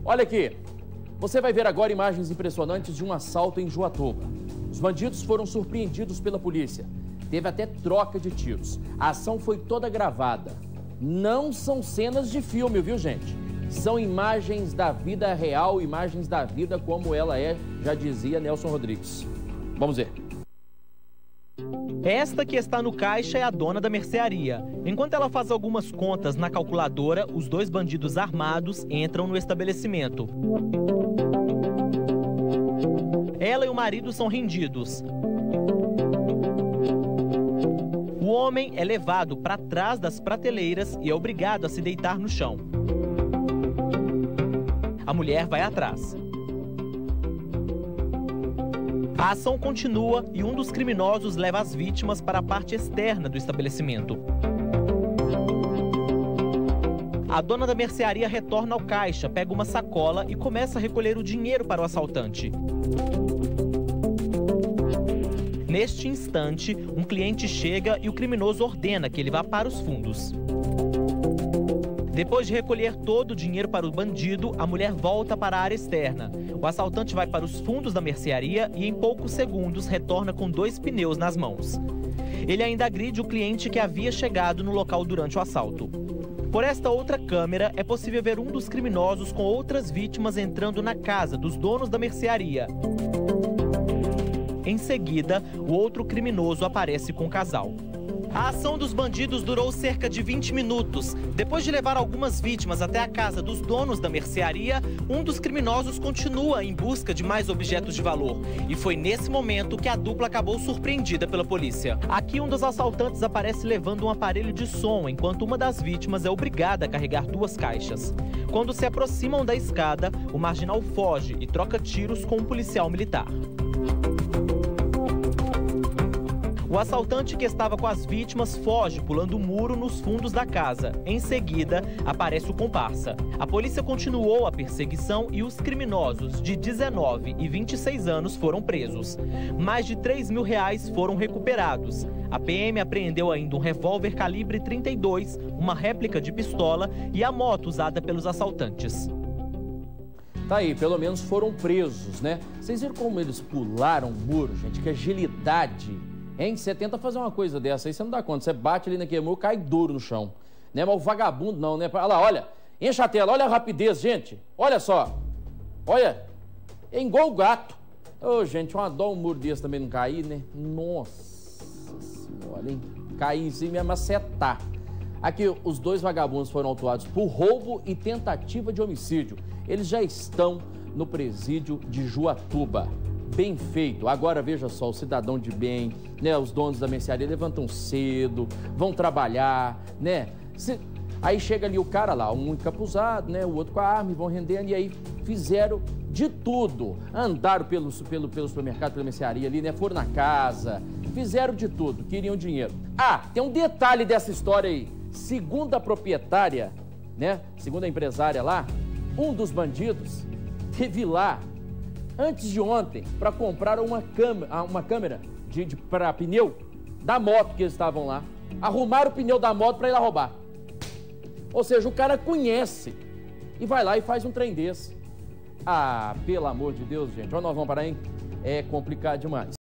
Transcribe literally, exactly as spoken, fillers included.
Olha aqui, você vai ver agora imagens impressionantes de um assalto em Juatuba. Os bandidos foram surpreendidos pela polícia. Teve até troca de tiros. A ação foi toda gravada. Não são cenas de filme, viu, gente? São imagens da vida real, imagens da vida como ela é, já dizia Nelson Rodrigues. Vamos ver. Esta que está no caixa é a dona da mercearia. Enquanto ela faz algumas contas na calculadora, os dois bandidos armados entram no estabelecimento. Ela e o marido são rendidos. O homem é levado para trás das prateleiras e é obrigado a se deitar no chão. A mulher vai atrás. A ação continua e um dos criminosos leva as vítimas para a parte externa do estabelecimento. A dona da mercearia retorna ao caixa, pega uma sacola e começa a recolher o dinheiro para o assaltante. Neste instante, um cliente chega e o criminoso ordena que ele vá para os fundos. Depois de recolher todo o dinheiro para o bandido, a mulher volta para a área externa. O assaltante vai para os fundos da mercearia e em poucos segundos retorna com dois pneus nas mãos. Ele ainda agride o cliente que havia chegado no local durante o assalto. Por esta outra câmera, é possível ver um dos criminosos com outras vítimas entrando na casa dos donos da mercearia. Em seguida, o outro criminoso aparece com o casal. A ação dos bandidos durou cerca de vinte minutos. Depois de levar algumas vítimas até a casa dos donos da mercearia, um dos criminosos continua em busca de mais objetos de valor. E foi nesse momento que a dupla acabou surpreendida pela polícia. Aqui um dos assaltantes aparece levando um aparelho de som, enquanto uma das vítimas é obrigada a carregar duas caixas. Quando se aproximam da escada, o marginal foge e troca tiros com um policial militar. O assaltante que estava com as vítimas foge pulando o muro nos fundos da casa. Em seguida, aparece o comparsa. A polícia continuou a perseguição e os criminosos de dezenove e vinte e seis anos foram presos. Mais de três mil reais foram recuperados. A P M apreendeu ainda um revólver calibre trinta e dois, uma réplica de pistola e a moto usada pelos assaltantes. Tá aí, pelo menos foram presos, né? Vocês viram como eles pularam o muro, gente? Que agilidade! Hein? Você tenta fazer uma coisa dessa aí, você não dá conta. Você bate ali naquele muro, cai duro no chão. Né? Mas o vagabundo não, né? Olha lá, olha. Enche a tela, olha a rapidez, gente. Olha só. Olha. É igual o gato. Ô, oh, gente, uma dó um muro desse também não cair, né? Nossa senhora, hein? Cair em cima é macetar. Aqui, os dois vagabundos foram autuados por roubo e tentativa de homicídio. Eles já estão no presídio de Juatuba. Bem feito. Agora veja só, o cidadão de bem, né? Os donos da mercearia levantam cedo, vão trabalhar, né? Se... Aí chega ali o cara lá, um encapuzado, né? O outro com a arma e vão rendendo e aí fizeram de tudo. Andaram pelo, pelo, pelo supermercado, pela mercearia ali, né? Foram na casa, fizeram de tudo, queriam dinheiro. Ah, tem um detalhe dessa história aí. Segundo a proprietária, né? Segundo a empresária lá, um dos bandidos teve lá antes de ontem, para comprar uma câmera, uma câmera de, de, para pneu da moto que eles estavam lá. Arrumaram o pneu da moto para ir lá roubar. Ou seja, o cara conhece e vai lá e faz um trem desse. Ah, pelo amor de Deus, gente. Onde nós vamos parar, hein? É complicado demais.